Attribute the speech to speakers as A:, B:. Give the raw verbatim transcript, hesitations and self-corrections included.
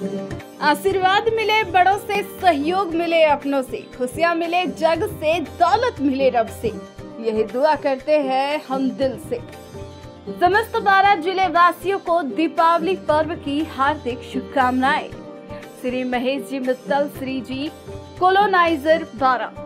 A: आशीर्वाद मिले बड़ों से, सहयोग मिले अपनों से, खुशियां मिले जग से, दौलत मिले रब से, यही दुआ करते हैं हम दिल से। समस्त बारां जिले वासियों को दीपावली पर्व की हार्दिक शुभकामनाएं। श्री महेश जी मित्तल, श्री जी कोलोनाइजर बारां।